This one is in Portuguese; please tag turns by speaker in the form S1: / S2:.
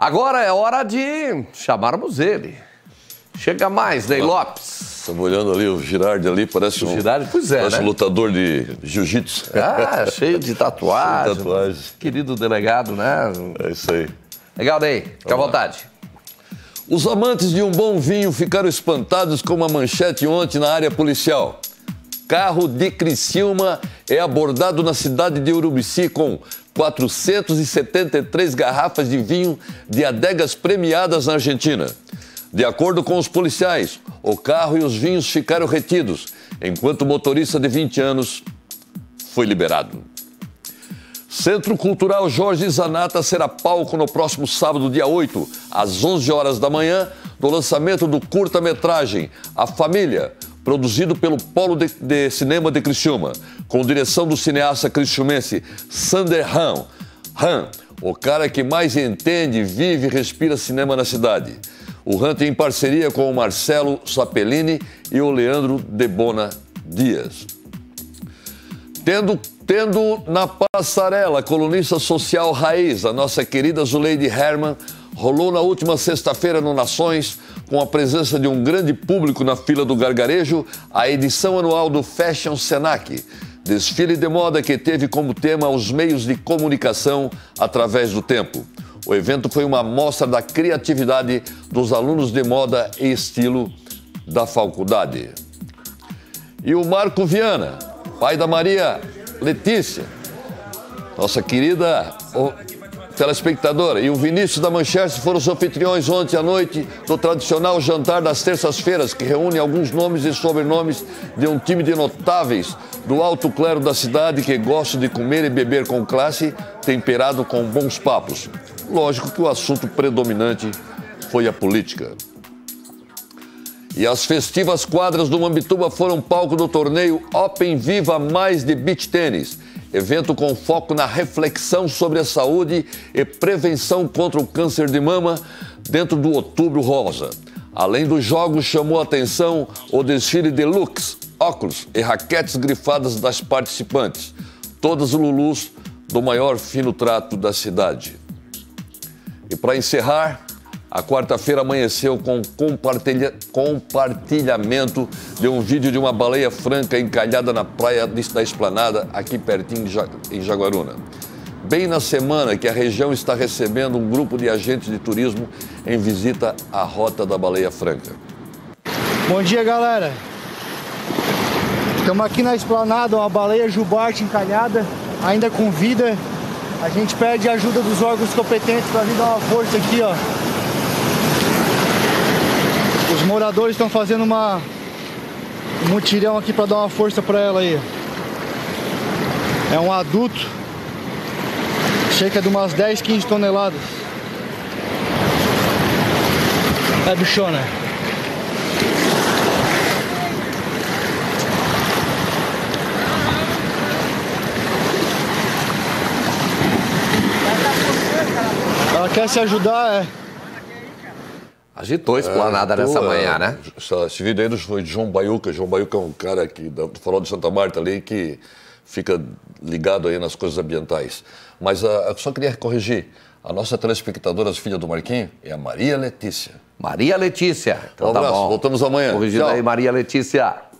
S1: Agora é hora de chamarmos ele. Chega mais, Ney Lopes.
S2: Estamos olhando ali, o Girardi ali, parece um,
S1: Girardi, pois é,
S2: parece
S1: né?
S2: um lutador de jiu-jitsu.
S1: Ah, cheio de tatuagem.
S2: Tatuagens.
S1: Querido delegado, né?
S2: É isso aí.
S1: Legal, Ney. Fica à vontade.
S2: Os amantes de um bom vinho ficaram espantados com uma manchete ontem na área policial. Carro de Criciúma é abordado na cidade de Urubici com 473 garrafas de vinho de adegas premiadas na Argentina. De acordo com os policiais, o carro e os vinhos ficaram retidos, enquanto o motorista de 20 anos foi liberado. Centro Cultural Jorge Zanata será palco no próximo sábado, dia 8, às 11 horas da manhã, do lançamento do curta-metragem A Família, produzido pelo Polo de Cinema de Criciúma, com direção do cineasta criciumense Sander Hahn, o cara que mais entende, vive e respira cinema na cidade. O Hahn tem parceria com o Marcelo Sapellini e o Leandro Debona Dias. Tendo na passarela a colunista social raiz, a nossa querida Zuleide Hermann, rolou na última sexta-feira no Nações, com a presença de um grande público na fila do gargarejo, a edição anual do Fashion Senac, desfile de moda que teve como tema os meios de comunicação através do tempo. O evento foi uma amostra da criatividade dos alunos de moda e estilo da faculdade. E o Marco Viana, pai da Maria Letícia, nossa querida telespectadora, e o Vinícius da Manchester foram os anfitriões ontem à noite do tradicional jantar das terças-feiras, que reúne alguns nomes e sobrenomes de um time de notáveis do alto clero da cidade que gostam de comer e beber com classe, temperado com bons papos. Lógico que o assunto predominante foi a política. E as festivas quadras do Mambituba foram palco do torneio Open Viva Mais de Beach Tênis, evento com foco na reflexão sobre a saúde e prevenção contra o câncer de mama dentro do Outubro Rosa. Além dos jogos, chamou a atenção o desfile de looks, óculos e raquetes grifadas das participantes, todas lulus do maior fino trato da cidade. E para encerrar, a quarta-feira amanheceu com compartilhamento de um vídeo de uma baleia franca encalhada na praia da Esplanada, aqui pertinho em Jaguaruna. Bem na semana que a região está recebendo um grupo de agentes de turismo em visita à Rota da Baleia Franca.
S3: Bom dia, galera. Estamos aqui na Esplanada, uma baleia jubarte encalhada, ainda com vida. A gente pede a ajuda dos órgãos competentes para vir dar uma força aqui, ó. Os moradores estão fazendo um mutirão aqui para dar uma força para ela aí. É um adulto, cerca de umas 10, 15 toneladas. É bichona. Ela quer se ajudar, é.
S1: Agitou a Esplanada nessa manhã, né?
S2: Esse vídeo aí foi de João Baiuca. João Baiuca é um cara aqui do Farol de Santa Marta ali que fica ligado aí nas coisas ambientais. Mas eu só queria corrigir. A nossa telespectadora, filha do Marquinho, é a Maria Letícia.
S1: Maria Letícia. Então
S2: Um abraço,
S1: tá bom.
S2: voltamos amanhã.
S1: Corrigindo
S2: Tchau.
S1: aí, Maria Letícia.